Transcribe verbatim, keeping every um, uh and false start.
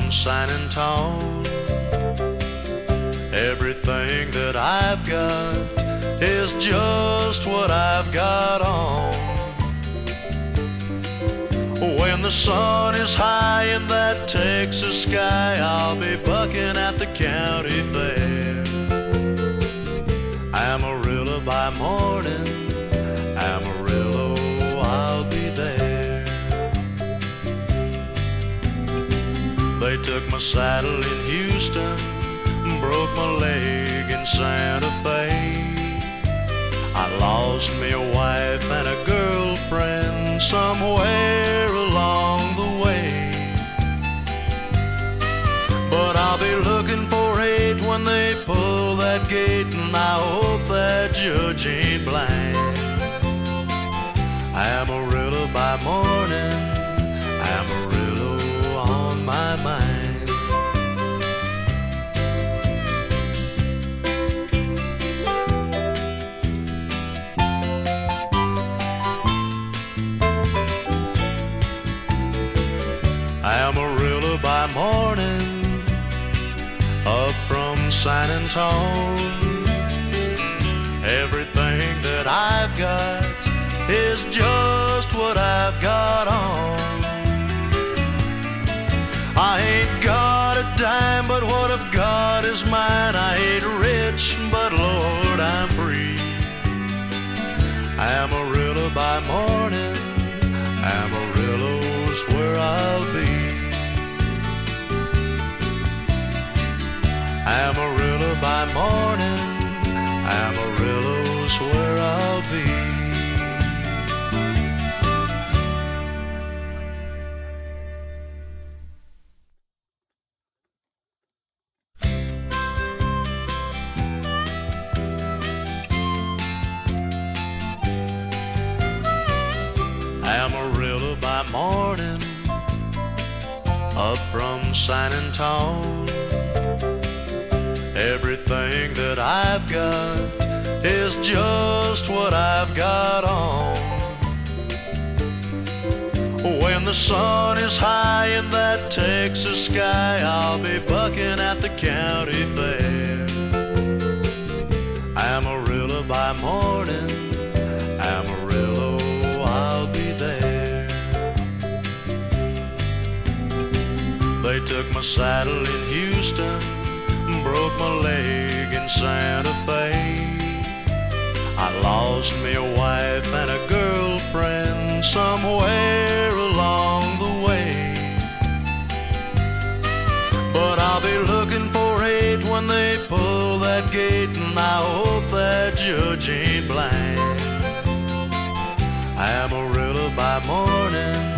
from San Antone. Everything that I've got is just what I've got on. When the sun is high in that Texas sky, I'll be bucking at the county fair. Amarillo by morning, Amarillo, I'll be there. They took my saddle in Houston, broke my leg in Santa Fe. I lost me a wife and a girlfriend somewhere along the way. But I'll be looking for hate when they pull that gate, and I hope that judge ain't blind. Amarillo by morning, Amarillo on my mind. Amarillo by morning, up from San Antone. Everything that I've got is just what I've got on. I ain't got a dime, but what I've got is mine. I ain't rich, but Lord, I'm free. Amarillo by morning, Amarillo's where I'll be. Amarillo by morning, Amarillo's where I'll be. Amarillo by morning, up from San Antone. Everything that I've got is just what I've got on. When the sun is high in that Texas sky, I'll be bucking at the county fair. Amarillo by morning, Amarillo, I'll be there. They took my saddle in Houston, broke my leg in Santa Fe. I lost me a wife and a girlfriend somewhere along the way. But I'll be looking for hate when they pull that gate, and I hope that judge ain't blind. Amarillo by morning,